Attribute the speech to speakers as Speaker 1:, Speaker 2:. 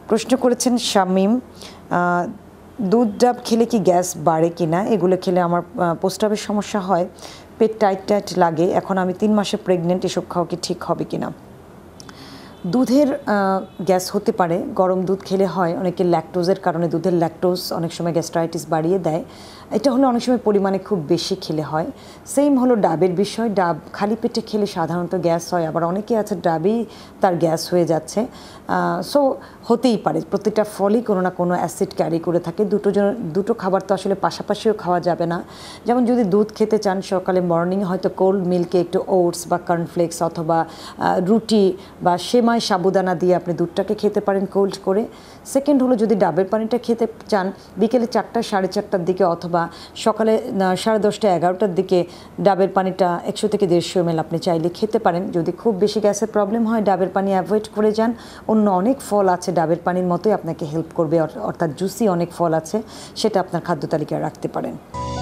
Speaker 1: প্রশ্ন করেছেন শামীম, দুধ ডাব খেলে কি গ্যাস বাড়ে কিনা? এগুলো খেলে আমার প্রস্রাবের সমস্যা হয়, পেট টাইট টাইট লাগে, এখন আমি 3 মাসে প্রেগনেন্ট, এসব খাওয়া কি ঠিক হবে কিনা? দুধের গ্যাস হতে পারে, গরম দুধ খেলে হয়, অনেকে ল্যাকটোজের কারণে দুধের ল্যাকটোজ অনেক সময় গ্যাস্ট্রাইটিস বাড়িয়ে দেয়, এটা হলো অনেক সময় পরিমাণে খুব বেশি খেলে হয়। সেম হলো ডাবের বিষয়, ডাব খালি পেটে খেলে সাধারণত গ্যাস হয়, আবার অনেকে আছে ডাবেই তার গ্যাস হয়ে যাচ্ছে। সো হতেই পারে, প্রত্যেকটা ফলই কোনো না কোনো অ্যাসিড ক্যারি করে থাকে। দুটো খাবার তো আসলে পাশাপাশিও খাওয়া যাবে না। যেমন যদি দুধ খেতে চান সকালে মর্নিংয়ে হয়তো কোল্ড মিল্কে একটু ওটস বা কর্নফ্লেক্স অথবা রুটি বা সেমাই সাবুদানা দিয়ে আপনি দুধটাকে খেতে পারেন কোল্ড করে। সেকেন্ড হলো যদি ডাবের পানিটা খেতে চান বিকেলে 4টা 4:30টার দিকে অথবা সকালে 10:30 11টার দিকে ডাবের পানিটা 100 থেকে 150 ml আপনি চাইলে খেতে পারেন। যদি খুব বেশি গ্যাসের প্রবলেম হয় ডাবের পানি অ্যাভয়েড করে যান। অন্য অনেক ফল আছে ডাবের পানির মতোই আপনাকে হেল্প করবে, অর্থাৎ জুসি অনেক ফল আছে, সেটা আপনার খাদ্য তালিকায় রাখতে পারেন।